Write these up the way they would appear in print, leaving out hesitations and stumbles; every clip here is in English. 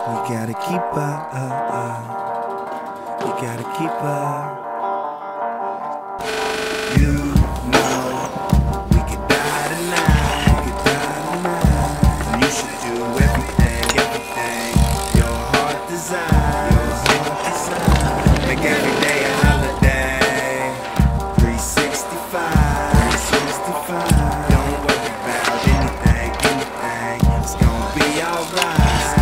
We gotta keep up, we gotta keep up. You know we could die tonight, And you should do everything your heart desires. Make every day a holiday, 365. Don't worry about anything, it's gonna be alright.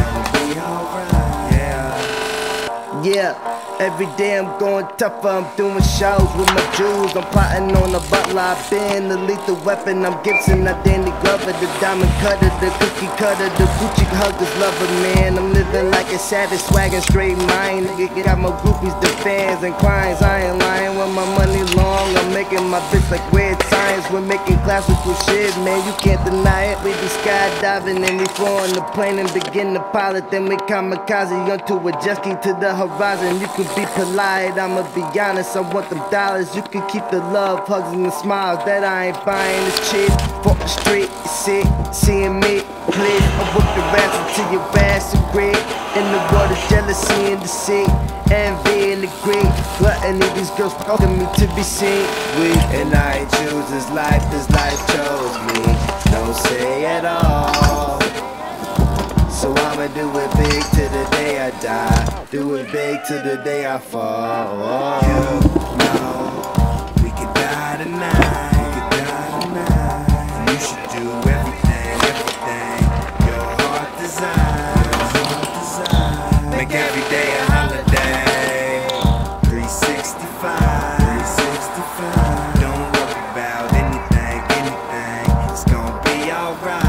Yeah, every day I'm going tougher, I'm doing shows with my jewels, I'm plotting on the butler, I've been the lethal weapon, I'm Gibson, not Danny Glover, the diamond cutter, the cookie cutter, the Gucci huggers lover, man, I'm living like a savage, swaggin' straight mind, nigga, got my groupies, the fans and clients, I ain't lying, when my money long, I'm making my bitch like weird science, we're making classical shit, man, you can't deny it, we be skydiving and we fly on the plane and begin to pilot, then we kamikaze onto a jet ski to the horizon. You can be polite, I'ma be honest, I want them dollars. You can keep the love, hugs and the smiles that I ain't buying. It's cheap, for the street, you see, seeing me clear. I work the rats until your ass is great. In the water, jealousy in the sea, envy in the green. Gluttony, these girls fucking me to be seen with. And I ain't choose this life chose me. No say at all. So I'ma do it big till the day I die. Do it big till the day I fall. You know we could die tonight, And you should do everything your heart desires. Make every day a holiday, 365. Don't worry about anything, it's gonna be alright.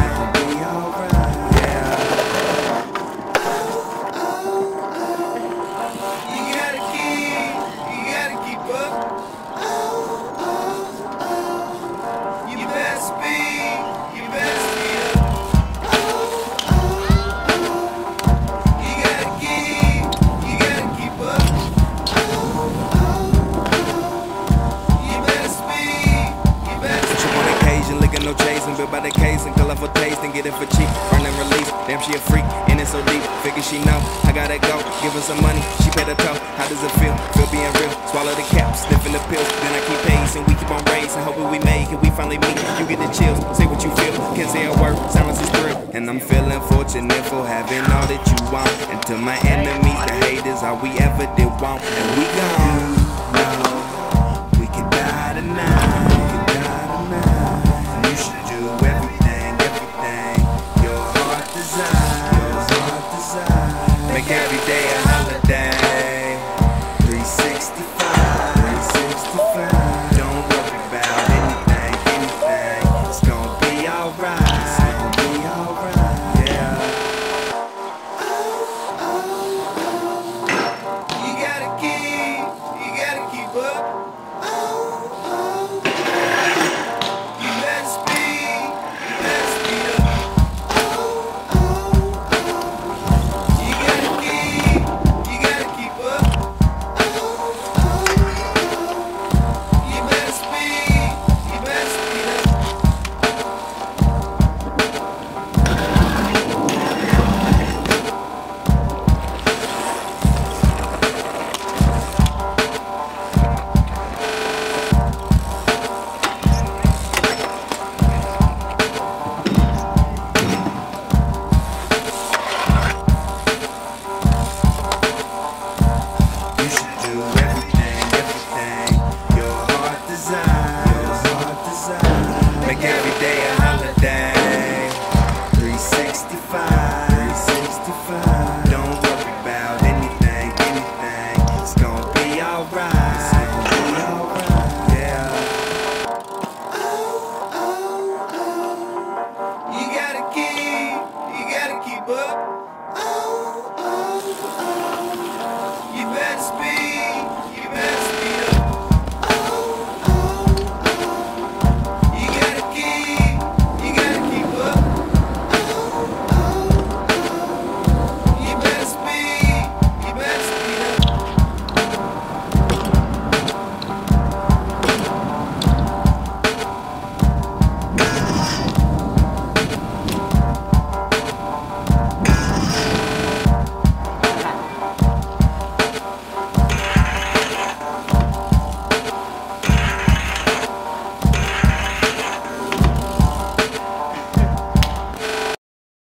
No chasing, built by the case and colorful taste and get it for cheap. Earn and release, damn she a freak, and it's so deep. Figure she know, I gotta go. Give her some money, she paid her toe. How does it feel? Feel being real. Swallow the cap, sniffing the pills. Then I keep pacing, we keep on racing. Hoping we make it, we finally meet. You get the chills, say what you feel. Can't say a word, silence is thrill. And I'm feeling fortunate for having all that you want. And to my enemies, the haters, all we ever did want. And we gone.